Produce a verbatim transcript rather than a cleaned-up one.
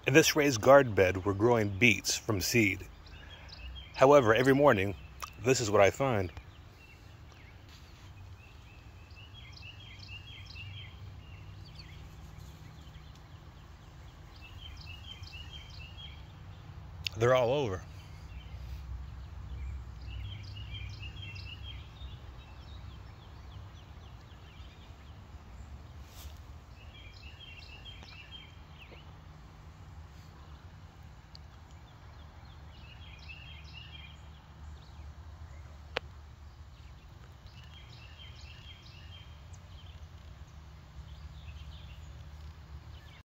In this raised garden bed, we're growing beets from seed. However, every morning, this is what I find. They're all over.